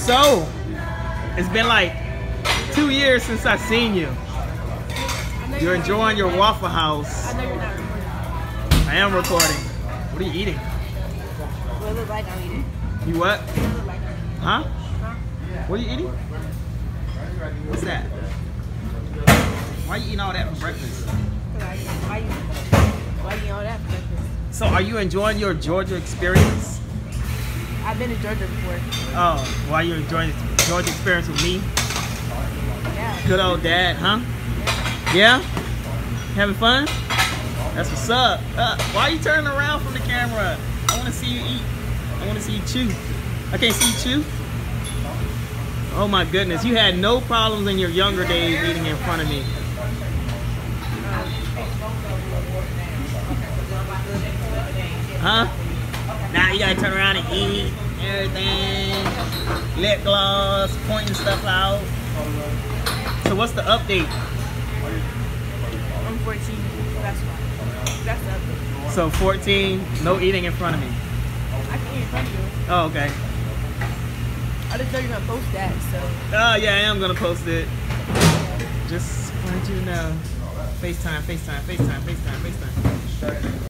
So, it's been like 2 years since I've seen you. You're enjoying your Waffle House. I know you're not recording. I am recording. What are you eating? What it look like I'm eating? You what? What it look like I'm eating? Huh? Huh? What are you eating? What's that? Why are you eating all that for breakfast? Why you eating all that for breakfast? So, are you enjoying your Georgia experience? I've been to Georgia before. Oh, why are you enjoying the Georgia experience with me? Yeah. Good old dad, huh? Yeah? Having fun? That's what's up. Why are you turning around from the camera? I want to see you eat. I want to see you chew. I can't see you chew. Oh my goodness, you had no problems in your younger days eating in front of me. Huh? Now you gotta turn around and eat everything. Lip gloss, pointing stuff out. So what's the update? I'm 14. That's why. That's the update. So 14, no eating in front of me. I can eat in front of you. Oh, okay. I just know you're gonna post that, so. Oh yeah, I am gonna post it. Just wanted you to know. FaceTime, FaceTime, FaceTime, FaceTime, FaceTime.